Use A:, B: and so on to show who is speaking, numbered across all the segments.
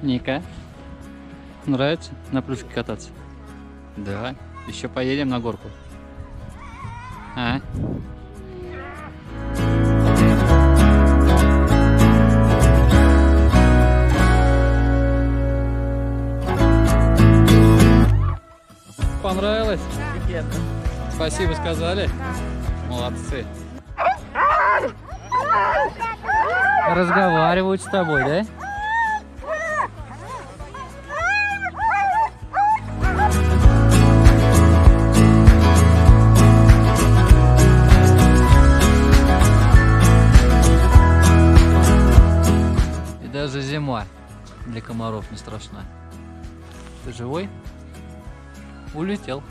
A: Ника, нравится на плюшке кататься? Да. Еще поедем на горку. А? Понравилось? Спасибо сказали? Молодцы. Разговаривают с тобой, да? И даже зима для комаров не страшна. Ты живой? Улетел.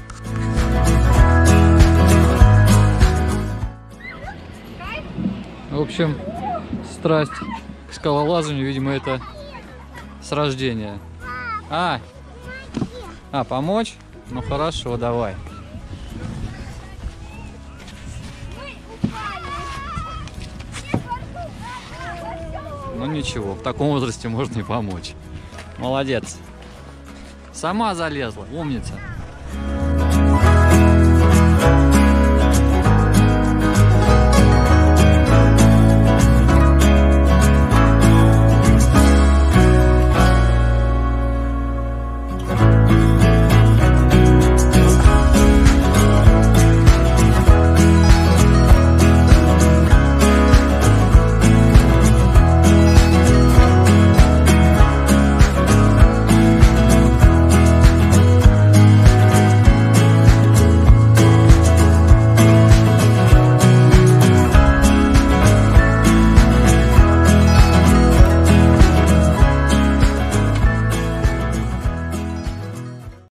A: В общем, страсть к скалолазанию, видимо, это с рождения. Помочь? Ну хорошо, давай. Ну ничего, в таком возрасте можно и помочь. Молодец. Сама залезла, умница.